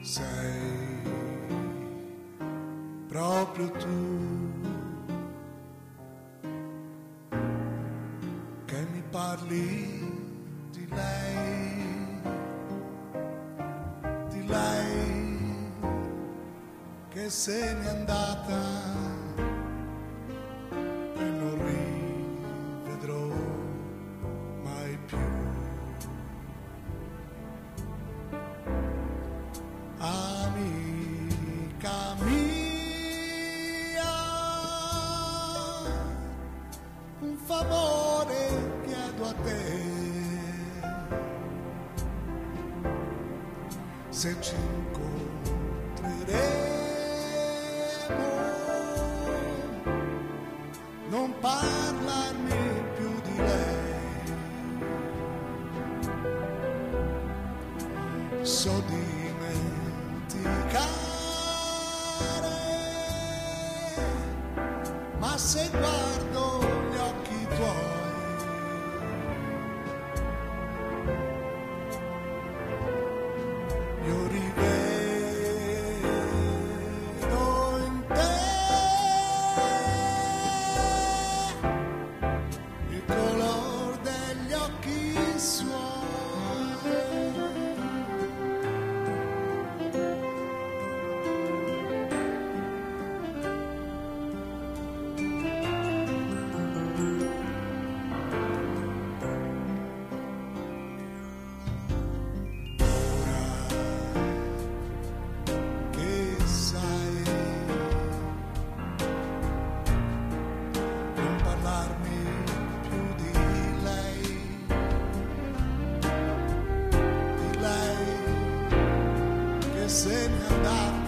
sei proprio tu che mi parli di lei che se n'è andata e non rivedrò mai più. Amica mia, un favore chiedo a te, se ci incontreremo non parlarmi più di lei, so dimenticare, ma se guardo gli occhi tuoi io rivedo in te il color degli occhi suoi. Se n'è andata